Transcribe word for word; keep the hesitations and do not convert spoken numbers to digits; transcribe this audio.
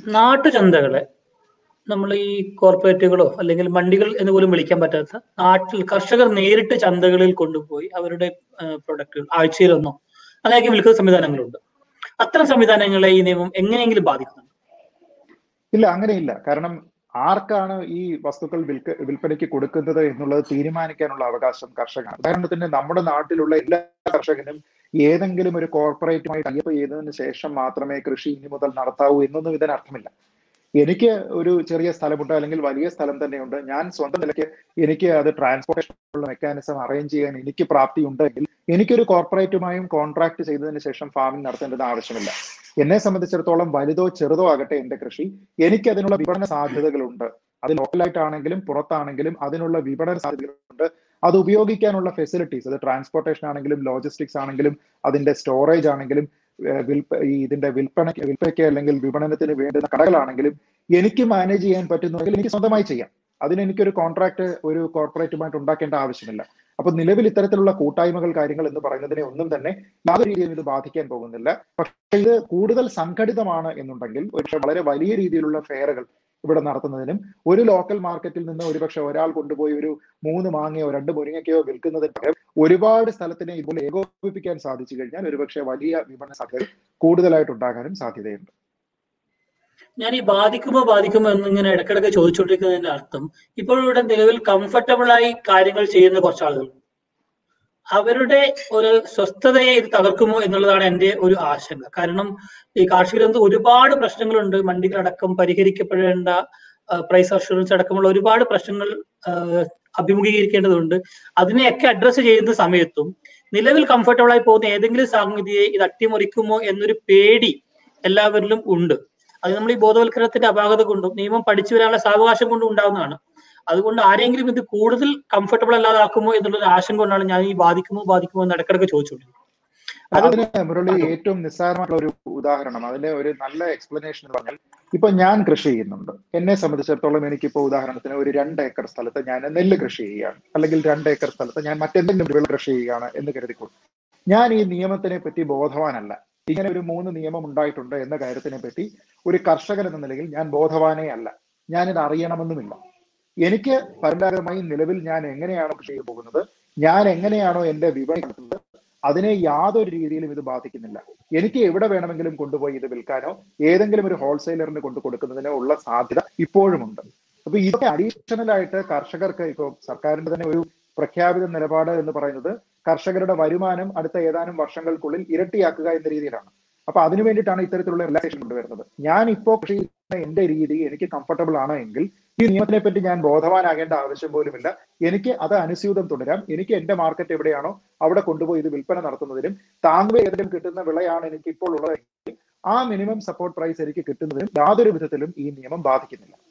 നാട്ടുചന്തകളെ നമ്മൾ ഈ കോർപ്പറേറ്റുകളോ അല്ലെങ്കിൽ മണ്ടികൾ എന്ന് പോലും വിളിക്കാൻ പറ്റാത്ത നാട്ടിൽ കർഷകർ നേരിട്ട് ചന്തകളിൽ കൊണ്ടുപോയി അവരുടെ പ്രൊഡക്റ്റുകൾ ആഴ്ചയിലൊന്നോ അല്ലെങ്കിൽ വിൽക്കുന്ന സംവിധാനങ്ങളുണ്ട്. അത്തരം സംവിധാനങ്ങളെ ഈ നിയമം എങ്ങനെയെങ്കിലും ബാധിക്കുന്നുണ്ട്? ഇല്ല, അങ്ങനെയില്ല. കാരണം ആർക്കാണ് ഈ വസ്തുക്കൾ വിൽക്ക വിൽപ്പനയ്ക്ക് കൊടുക്കുന്നത് എന്നുള്ളത് തീരുമാനിക്കാനുള്ള അവകാശം കർഷകനാണ്. ഉദാഹരണത്തിന് നമ്മുടെ നാട്ടിലുള്ള എല്ലാ കർഷകനും ഏതെങ്കിലും ഒരു കോർപ്പറേറ്റുമായി ടൈപ്പ് ചെയ്തതിന് ശേഷം മാത്രമേ കൃഷി ഇനി മുതൽ നടത്താവൂ എന്നൊന്നും ഇതിനർത്ഥമില്ല. എനിക്ക് ഒരു ചെറിയ സ്ഥലമുണ്ട്, അല്ലെങ്കിൽ വലിയ സ്ഥലം തന്നെയുണ്ട്, ഞാൻ സ്വന്തം നിലയ്ക്ക് എനിക്ക് അത് ട്രാൻസ്പോർട്ടേഷനുള്ള മെക്കാനിസം അറേഞ്ച് ചെയ്യാൻ എനിക്ക് പ്രാപ്തി ഉണ്ടെങ്കിൽ എനിക്കൊരു കോർപ്പറേറ്റുമായും കോൺട്രാക്ട് ചെയ്തതിന് ശേഷം ഫാമിംഗ് നടത്തേണ്ടത് ആവശ്യമില്ല. എന്നെ സംബന്ധിച്ചിടത്തോളം വലുതോ ചെറുതോ ആകട്ടെ എന്റെ കൃഷി, എനിക്ക് അതിനുള്ള വിപണന സാധ്യതകളുണ്ട്. അത് ലോക്കലായിട്ടാണെങ്കിലും പുറത്താണെങ്കിലും അതിനുള്ള വിപണന സാധ്യതകളുണ്ട്. അത് ഉപയോഗിക്കാനുള്ള ഫെസിലിറ്റീസ്, അത് ട്രാൻസ്പോർട്ടേഷൻ ആണെങ്കിലും ലോജിസ്റ്റിക്സ് ആണെങ്കിലും അതിന്റെ സ്റ്റോറേജ് ആണെങ്കിലും വിൽപ്പ ഈ ഇതിന്റെ വിൽപ്പന വിൽപ്പനയ്ക്ക് അല്ലെങ്കിൽ വിപണനത്തിന് വേണ്ടുന്ന കടകളാണെങ്കിലും എനിക്ക് മാനേജ് ചെയ്യാൻ പറ്റുന്നുണ്ടെങ്കിൽ എനിക്ക് സ്വന്തമായി ചെയ്യാം. അതിന് എനിക്കൊരു കോൺട്രാക്ട് ഒരു കോർപ്പറേറ്റുമായിട്ട് ഉണ്ടാക്കേണ്ട ആവശ്യമില്ല. അപ്പൊ നിലവിൽ ഇത്തരത്തിലുള്ള കൂട്ടായ്മകൾ കാര്യങ്ങൾ എന്ന് പറയുന്നതിനെ ഒന്നും തന്നെ യാതൊരു രീതിയിലും ഇത് ബാധിക്കാൻ പോകുന്നില്ല. പക്ഷെ ഇത് കൂടുതൽ സംഘടിതമാണ് എന്നുണ്ടെങ്കിൽ ഒരുപക്ഷെ വളരെ വലിയ രീതിയിലുള്ള ഫെയറുകൾ ഇവിടെ നടത്തുന്നതിനും ഒരു ലോക്കൽ മാർക്കറ്റിൽ നിന്ന് ഒരുപക്ഷെ ഒരാൾ കൊണ്ടുപോയി ഒരു മൂന്ന് മാങ്ങയോ രണ്ട് മുരിങ്ങയ്ക്കയോ വിൽക്കുന്നതിന് പകരം ഒരുപാട് സ്ഥലത്തിനെ ഇതുപോലെ ഏകോപിപ്പിക്കാൻ സാധിച്ചു കഴിഞ്ഞാൽ ഒരുപക്ഷെ വലിയ വിപണന സാധ്യത കൂടുതലായിട്ട് ഉണ്ടാകാനും സാധ്യതയുണ്ട്. ഞാൻ ഈ ബാധിക്കുമോ ബാധിക്കുമോ എന്ന് ഇങ്ങനെ ഇടയ്ക്കിടയ്ക്ക് ചോദിച്ചുകൊണ്ടിരിക്കുന്നതിന്റെ അർത്ഥം, ഇപ്പോൾ ഇവിടെ നിലവിൽ കംഫർട്ടബിൾ ആയി കാര്യങ്ങൾ ചെയ്യുന്ന കുറച്ച് ആളുകൾ, അവരുടെ ഒരു സ്വസ്ഥതയെ ഇത് തകർക്കുമോ എന്നുള്ളതാണ് എൻ്റെ ഒരു ആശങ്ക. കാരണം ഈ കാർഷിക രംഗത്ത് ഒരുപാട് പ്രശ്നങ്ങളുണ്ട്. മണ്ടികളടക്കം പരിഹരിക്കപ്പെടേണ്ട പ്രൈസ് അഷുറൻസ് അടക്കമുള്ള ഒരുപാട് പ്രശ്നങ്ങൾ അഭിമുഖീകരിക്കേണ്ടതുണ്ട്. അതിനെയൊക്കെ അഡ്രസ്സ് ചെയ്യുന്ന സമയത്തും നിലവിൽ കംഫർട്ടബിൾ ആയി പോകുന്ന ഏതെങ്കിലും സാങ്കേതികയെ ഇത് അട്ടിമറിക്കുമോ എന്നൊരു പേടി എല്ലാവരിലും ഉണ്ട്. അത് നമ്മൾ ഈ ബോധവൽക്കരണത്തിന്റെ അപാകത കൊണ്ടും നിയമം പഠിച്ചു വരാനുള്ള സാവകാശം കൊണ്ടും ഉണ്ടാകുന്നതാണ്. അതുകൊണ്ട് ആരെങ്കിലും ഇത് കൂടുതൽ കംഫർട്ടബിൾ അല്ലാതാക്കുമോ എന്നുള്ളൊരു ആശങ്ക കൊണ്ടാണ് ഞാൻ ഈ ബാധിക്കുമോ ബാധിക്കുമോ എന്ന് ഇടക്കിടക്ക് ചോദിച്ചുകൊണ്ടിരിക്കുന്നത്. അതിന് മുരളി ഏറ്റവും നിസ്സാരമായിട്ടുള്ള ഒരു ഉദാഹരണം, അതിന്റെ ഒരു നല്ല എക്സ്പ്ലനേഷൻ എന്ന് പറഞ്ഞാൽ, ഇപ്പൊ ഞാൻ കൃഷി ചെയ്യുന്നുണ്ട്. എന്നെ സംബന്ധിച്ചിടത്തോളം എനിക്കിപ്പോ ഉദാഹരണത്തിന് ഒരു രണ്ട് ഏക്കർ സ്ഥലത്ത് ഞാൻ നെല്ല് കൃഷി ചെയ്യുകയാണ്, അല്ലെങ്കിൽ രണ്ട് ഏക്കർ സ്ഥലത്ത് ഞാൻ മറ്റെന്തെങ്കിലും വിള കൃഷി ചെയ്യുകയാണ് എന്ന് കരുതിക്കൊള്ളു. ഞാൻ ഈ നിയമത്തിനെ പറ്റി ബോധവാനല്ല. ഇങ്ങനെ ഒരു മൂന്ന് നിയമം ഉണ്ടായിട്ടുണ്ട് എന്ന കാര്യത്തിനെ പറ്റി ഒരു കർഷകൻ എന്ന നിലയിൽ ഞാൻ ബോധവാനേ അല്ല. ഞാനിത് അറിയണമെന്നുമില്ല. എനിക്ക് പരമ്പരാഗതമായി നിലവിൽ ഞാൻ എങ്ങനെയാണോ കൃഷി ചെയ്തു പോകുന്നത്, ഞാൻ എങ്ങനെയാണോ എന്റെ വിപണി നടത്തുന്നത്, അതിനെ യാതൊരു രീതിയിലും ഇത് ബാധിക്കുന്നില്ല. എനിക്ക് എവിടെ വേണമെങ്കിലും കൊണ്ടുപോയി ഇത് വിൽക്കാനോ ഏതെങ്കിലും ഒരു ഹോൾസെയിലറിന് കൊണ്ടു കൊടുക്കുന്നതിനോ ഉള്ള സാധ്യത ഇപ്പോഴുമുണ്ട്. അപ്പൊ ഇതൊക്കെ അഡീഷണൽ ആയിട്ട് കർഷകർക്ക് ഇപ്പോൾ സർക്കാരിന്റെ തന്നെ ഒരു പ്രഖ്യാപിത നിലപാട് എന്ന് പറയുന്നത് കർഷകരുടെ വരുമാനം അടുത്ത ഏതാനും വർഷങ്ങൾക്കുള്ളിൽ ഇരട്ടിയാക്കുക എന്ന രീതിയിലാണ്. അപ്പൊ അതിനു വേണ്ടിയിട്ടാണ് ഇത്തരത്തിലുള്ള റിലാക്സേഷൻ കൊണ്ടുവരുന്നത്. ഞാൻ ഇപ്പോൾ കൃഷി ചെയ്യുന്ന എന്റെ രീതി എനിക്ക് കംഫർട്ടബിൾ ആണ് എങ്കിൽ ഈ നിയമത്തിനെ പറ്റി ഞാൻ ബോധവാനാകേണ്ട ആവശ്യം പോലുമില്ല. എനിക്ക് അത് അനുസ്യൂതം തുടരാം. എനിക്ക് എന്റെ മാർക്കറ്റ് എവിടെയാണോ അവിടെ കൊണ്ടുപോയി ഇത് വിൽപ്പന നടത്തുന്നതിനും താങ്ങുക ഏതെങ്കിലും കിട്ടുന്ന വിളയാണ് എനിക്ക് ഇപ്പോൾ ഉള്ളത്, ആ മിനിമം സപ്പോർട്ട് പ്രൈസ് എനിക്ക് കിട്ടുന്നതിനും യാതൊരു വിധത്തിലും ഈ നിയമം ബാധിക്കുന്നില്ല.